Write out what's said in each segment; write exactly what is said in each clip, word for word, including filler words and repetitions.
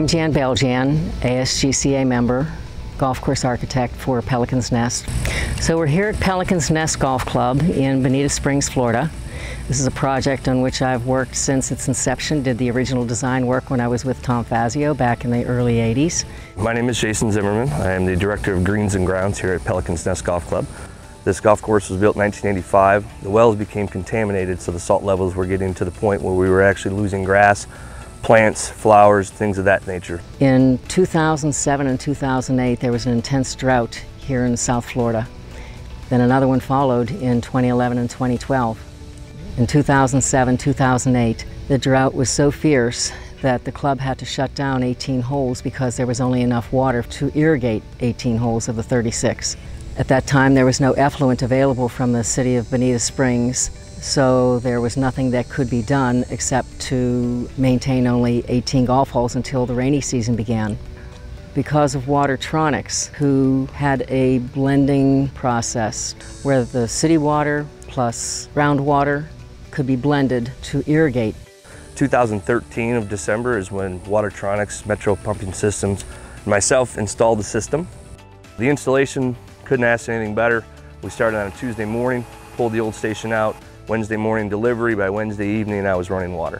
I'm Jan Beljan, A S G C A member, golf course architect for Pelican's Nest. So we're here at Pelican's Nest Golf Club in Bonita Springs, Florida. This is a project on which I've worked since its inception, did the original design work when I was with Tom Fazio back in the early eighties. My name is Jason Zimmerman. I am the Director of Greens and Grounds here at Pelican's Nest Golf Club. This golf course was built in nineteen eighty-five. The wells became contaminated, so the salt levels were getting to the point where we were actually losing grass, plants, flowers, things of that nature. In two thousand seven and two thousand eight, there was an intense drought here in South Florida. Then another one followed in twenty eleven and twenty twelve. In two thousand seven, two thousand eight, the drought was so fierce that the club had to shut down eighteen holes because there was only enough water to irrigate eighteen holes of the thirty-six. At that time, there was no effluent available from the city of Bonita Springs, so there was nothing that could be done except to maintain only eighteen golf holes until the rainy season began. Because of Watertronics, who had a blending process where the city water plus groundwater could be blended to irrigate. two thousand thirteen of December is when Watertronics Metro Pumping Systems and myself installed the system. The installation couldn't ask anything better. We started on a Tuesday morning, pulled the old station out, Wednesday morning delivery, by Wednesday evening I was running water.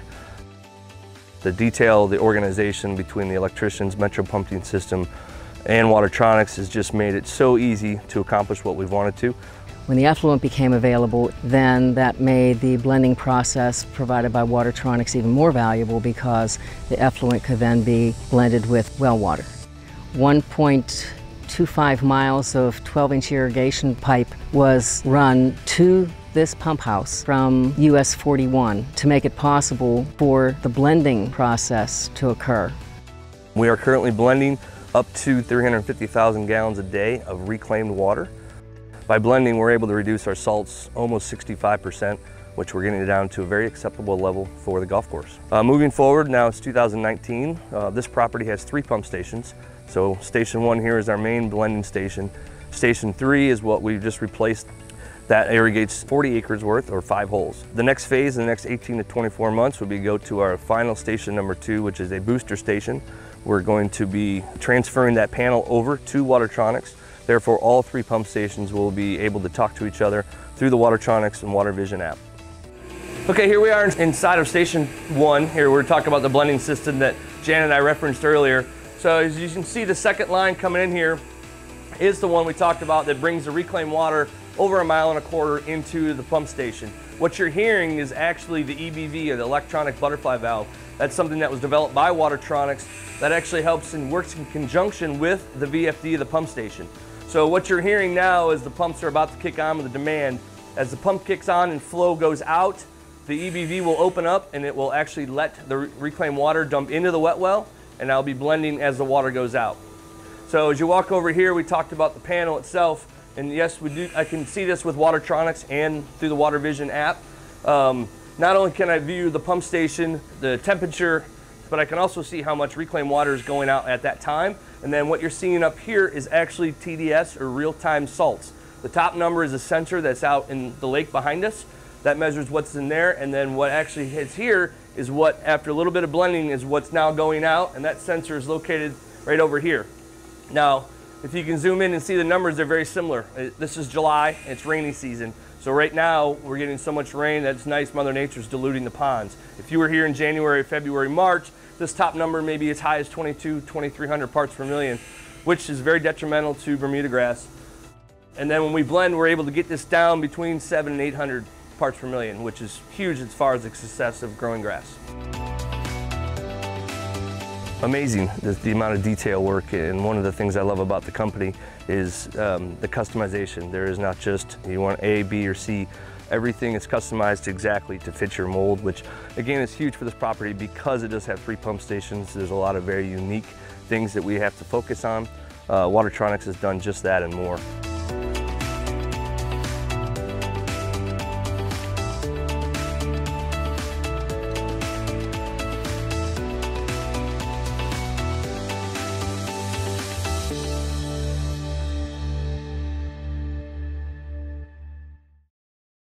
The detail, the organization between the electricians, Metro Pumping System, and Watertronics has just made it so easy to accomplish what we've wanted to. When the effluent became available, then that made the blending process provided by Watertronics even more valuable because the effluent could then be blended with well water. one point two five miles of twelve inch irrigation pipe was run to this pump house from U S forty-one to make it possible for the blending process to occur. We are currently blending up to three hundred fifty thousand gallons a day of reclaimed water. By blending, we're able to reduce our salts almost sixty-five percent, which we're getting it down to a very acceptable level for the golf course. Uh, moving forward, now it's two thousand nineteen. Uh, this property has three pump stations. So station one here is our main blending station. Station three is what we've just replaced. That irrigates forty acres worth, or five holes. The next phase in the next eighteen to twenty-four months would be go to our final station number two, which is a booster station. We're going to be transferring that panel over to Watertronics. Therefore, all three pump stations will be able to talk to each other through the Watertronics and WaterVision app. Okay, here we are inside of station one. Here we're talking about the blending system that Jan and I referenced earlier. So as you can see, the second line coming in here is the one we talked about that brings the reclaimed water over a mile and a quarter into the pump station. What you're hearing is actually the E B V, or the electronic butterfly valve. That's something that was developed by Watertronics that actually helps and works in conjunction with the V F D of the pump station. So what you're hearing now is the pumps are about to kick on with the demand. As the pump kicks on and flow goes out, the E B V will open up and it will actually let the reclaimed water dump into the wet well, and I'll be blending as the water goes out. So as you walk over here, we talked about the panel itself, and yes, we do. I can see this with Watertronics and through the WaterVision app. Um, not only can I view the pump station, the temperature, but I can also see how much reclaimed water is going out at that time. And then what you're seeing up here is actually T D S, or real-time salts. The top number is a sensor that's out in the lake behind us that measures what's in there, and then what actually hits here is what, after a little bit of blending, is what's now going out, and that sensor is located right over here. Now, if you can zoom in and see the numbers, they're very similar. This is July, it's rainy season. So right now, we're getting so much rain that it's nice, Mother Nature's diluting the ponds. If you were here in January, February, March, this top number may be as high as twenty-two, twenty-three hundred parts per million, which is very detrimental to Bermuda grass. And then when we blend, we're able to get this down between seven and eight hundred parts per million, which is huge as far as the success of growing grass. Amazing, the, the amount of detail work, and one of the things I love about the company is um, the customization. There is not just you want A, B, or C. Everything is customized exactly to fit your mold, which again is huge for this property because it does have three pump stations. There's a lot of very unique things that we have to focus on. Uh, Watertronics has done just that and more.